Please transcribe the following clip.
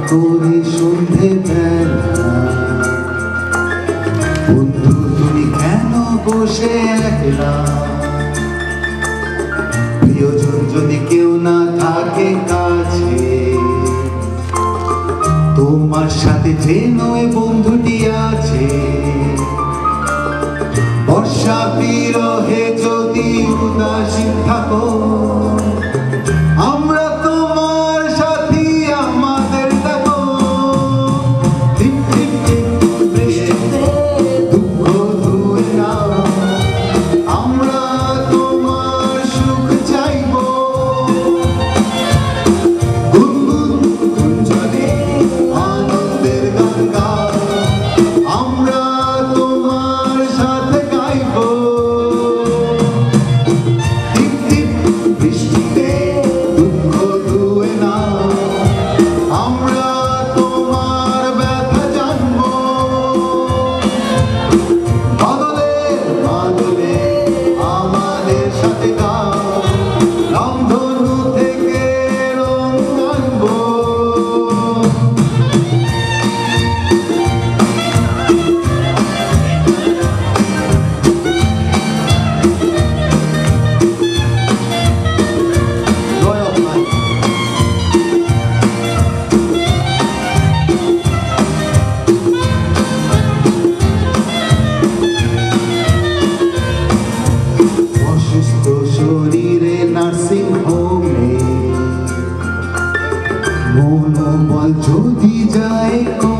করে সন্ধে বেলা বন্ধু তুমি কেন বসে একলা? প্রিয়জন যদি কেউ না থাকে কাছে, তোমার সাথে যে নয় বন্ধুটি আছে। বর্ষা বিরহে যদি উদাসীন থাকো, আমরা তোমার সাথী আমাদের দেখো। ঠিক ঠিক ঠিক বৃষ্টিতে দুঃখ ধুয়ে নাও, আমরা তোমার সুখ চাইব। গুনগুন গুঞ্জনে আনন্দের গান গাও, আমরা তোমার সাথে গাইব। ঠিক ঠিক বৃষ্টিতে দুঃখ ধুয়ে নাও, আমরা তোমার ব্যথা জানব। বাদলে বাদলে আমাদের সাথে গাও, রংধনু থেকে রং আনব। অসুস্থ শরীরে নার্সিং হোমে মনোবল যদি যায়